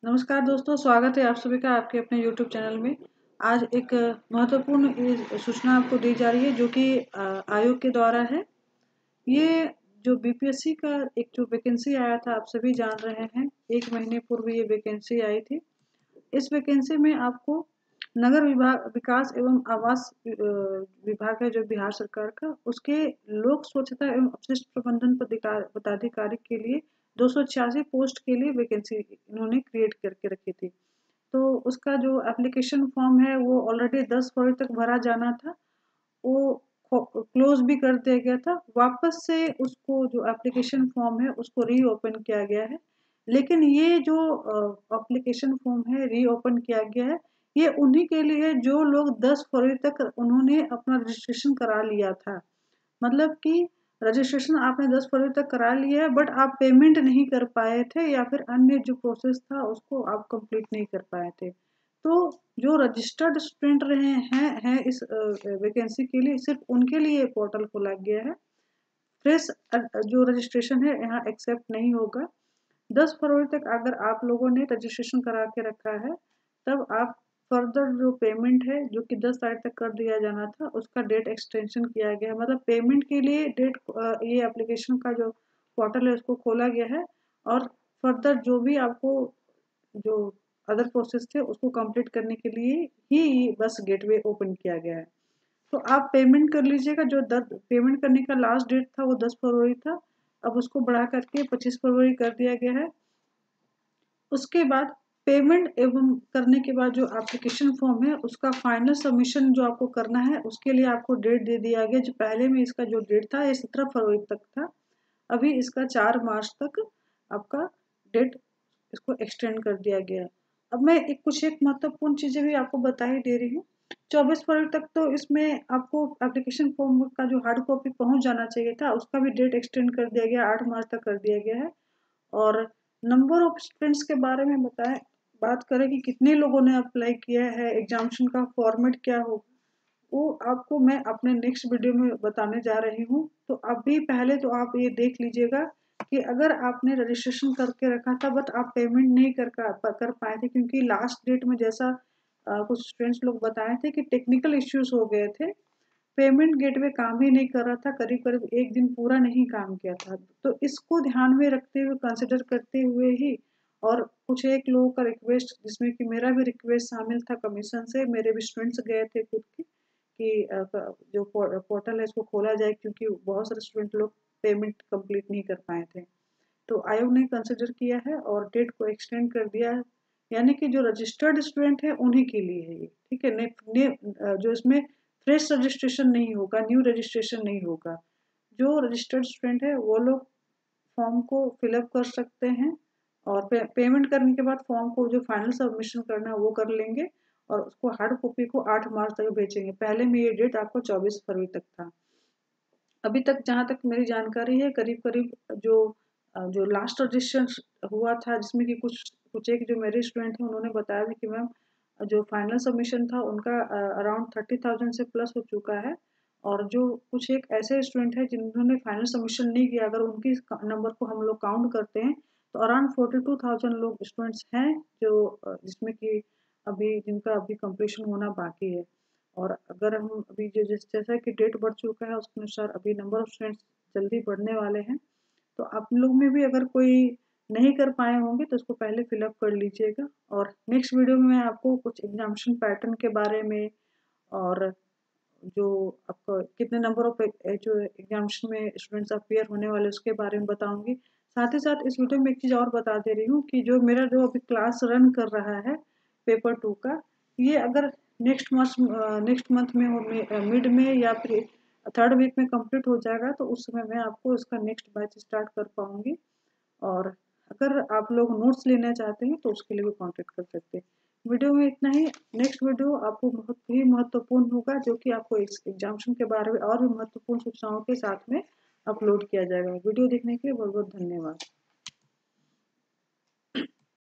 नमस्कार दोस्तों, स्वागत है आप सभी का आपके अपने YouTube चैनल में। आज एक महत्वपूर्ण सूचना आपको दी जा रही है जो कि आयोग के द्वारा है। ये जो बीपीएससी का एक जो वैकेंसी आया था आप सभी जान रहे हैं, 1 महीने पूर्व ये वैकेंसी आई थी। इस वैकेंसी में आपको नगर विकास एवं आवास विभाग है जो बिहार सरकार का, उसके लोक स्वच्छता एवं अपशिष्ट प्रबंधन पदाधिकारी के लिए 286 पोस्ट के लिए वैकेंसी इन्होंने क्रिएट करके रखी थी। तो उसका जो एप्लीकेशन फॉर्म है वो ऑलरेडी 10 फरवरी तक भरा जाना था। वो क्लोज भी कर दिया गया था। वापस से उसको जो एप्लीकेशन फॉर्म है उसको रीओपन किया गया है। लेकिन ये जो एप्लीकेशन फॉर्म है रीओपन किया गया है, ये उन्हीं के लिए है जो लोग 10 फरवरी तक उन्होंने अपना रजिस्ट्रेशन करा लिया था। मतलब कि रजिस्ट्रेशन आपने 10 फरवरी तक करा लिया है, बट आप पेमेंट नहीं कर पाए थे या फिर अन्य जो प्रोसेस था उसको आप कंप्लीट नहीं कर पाए थे। तो जो रजिस्टर्ड स्टूडेंट रहे हैं इस वैकेंसी के लिए, सिर्फ उनके लिए पोर्टल खोला गया है। फ्रेश जो रजिस्ट्रेशन है यहाँ एक्सेप्ट नहीं होगा। 10 फरवरी तक अगर आप लोगों ने रजिस्ट्रेशन करा के रखा है, तब आप फर्दर जो पेमेंट है जो कि 10 तारीख तक कर दिया जाना था, उसका डेट एक्सटेंशन किया गया है। मतलब पेमेंट के लिए डेट ये एप्लीकेशन का जो पोर्टल है उसको खोला गया है, और फर्दर जो भी आपको जो अदर प्रोसेस थे उसको कंप्लीट करने के लिए ही बस गेटवे ओपन किया गया है। तो आप पेमेंट कर लीजिएगा। जो पेमेंट करने का लास्ट डेट था वो 10 फरवरी था, अब उसको बढ़ा करके 25 फरवरी कर दिया गया है। उसके बाद पेमेंट एवं करने के बाद जो एप्लीकेशन फॉर्म है उसका फाइनल सबमिशन जो आपको करना है उसके लिए आपको डेट दे दिया गया। जो पहले में इसका जो डेट था ये 17 फरवरी तक था, अभी इसका 4 मार्च तक आपका डेट इसको एक्सटेंड कर दिया गया है। अब मैं कुछ एक महत्वपूर्ण चीजें भी आपको बता ही दे रही हूँ। 24 फरवरी तक तो इसमें आपको एप्लीकेशन फॉर्म का जो हार्ड कॉपी पहुंच जाना चाहिए था, उसका भी डेट एक्सटेंड कर दिया गया, 8 मार्च तक कर दिया गया है। और नंबर ऑफ स्टूडेंट्स के बारे में बात करें कि कितने लोगों ने अप्लाई किया है, एग्जामिनेशन का फॉर्मेट क्या हो, वो आपको मैं अपने नेक्स्ट वीडियो में बताने जा रही हूँ। तो अभी पहले तो आप ये देख लीजिएगा कि अगर आपने रजिस्ट्रेशन करके रखा था बट आप पेमेंट नहीं कर पाए थे, क्योंकि लास्ट डेट में जैसा कुछ स्टूडेंट्स लोग बताए थे कि टेक्निकल इश्यूज हो गए थे, पेमेंट गेटवे काम ही नहीं कर रहा था, करीब करीब एक दिन पूरा नहीं काम किया था। तो इसको ध्यान में रखते हुए, कंसिडर करते हुए ही, और कुछ एक लोगों का रिक्वेस्ट जिसमें कि मेरा भी रिक्वेस्ट शामिल था, कमीशन से मेरे भी स्टूडेंट्स गए थे खुद की कि जो पोर्टल है इसको खोला जाए, क्योंकि बहुत सारे स्टूडेंट लोग पेमेंट कंप्लीट नहीं कर पाए थे। तो आयोग ने कंसिडर किया है और डेट को एक्सटेंड कर दिया है। यानी कि जो रजिस्टर्ड स्टूडेंट है उन्हीं के लिए है ये, ठीक है। जो इसमें फ्रेश रजिस्ट्रेशन नहीं होगा, न्यू रजिस्ट्रेशन नहीं होगा। जो रजिस्टर्ड स्टूडेंट है वो लोग फॉर्म को फिलअप कर सकते हैं, और पेमेंट करने के बाद फॉर्म को जो फाइनल सबमिशन करना है वो कर लेंगे, और उसको हार्ड कॉपी को 8 मार्च तक भेजेंगे। पहले में ये डेट आपको 24 फरवरी तक था। अभी तक जहाँ तक मेरी जानकारी है, करीब करीब जो लास्ट रजिस्ट्रेशन हुआ था, जिसमें कि कुछ कुछ एक जो मेरे स्टूडेंट हैं उन्होंने बताया था कि मैम जो फाइनल सबमिशन था उनका अराउंड 30,000 से प्लस हो चुका है। और जो कुछ एक ऐसे स्टूडेंट हैं जिन्होंने फाइनल सबमिशन नहीं किया, अगर उनकी नंबर को हम लोग काउंट करते हैं तो अराउंड 42,000 लोग स्टूडेंट्स हैं जो जिसमें कि अभी जिनका अभी कंप्लीशन होना बाकी है। और अगर हम अभी जो जैसा कि डेट बढ़ चुका है उसके अनुसार अभी नंबर ऑफ स्टूडेंट्स जल्दी बढ़ने वाले हैं। तो आप लोग में भी अगर कोई नहीं कर पाए होंगे तो उसको पहले फिलअप कर लीजिएगा। और नेक्स्ट वीडियो में मैं आपको कुछ एग्जामिनेशन पैटर्न के बारे में, और जो आपका कितने नंबर ऑफ जो एग्जामिनेशन में स्टूडेंट्स अपियर होने वाले उसके बारे में बताऊंगी। साथ ही साथ इस वीडियो में एक चीज़ और बता दे रही हूँ कि जो मेरा जो अभी क्लास रन कर रहा है पेपर 2 का, ये अगर नेक्स्ट मंथ में हो, मिड में या फिर 3rd वीक में कंप्लीट हो जाएगा, तो उस समय मैं आपको इसका नेक्स्ट बैच स्टार्ट कर पाऊंगी। और अगर आप लोग नोट्स लेना चाहते हैं तो उसके लिए भी कांटेक्ट कर सकते हैं। वीडियो में इतना ही। नेक्स्ट वीडियो आपको बहुत ही महत्वपूर्ण होगा, जो कि आपको एग्जामिनेशन के बारे में और भी महत्वपूर्ण सूचनाओं के साथ में अपलोड किया जाएगा। वीडियो देखने के लिए बहुत बहुत धन्यवाद।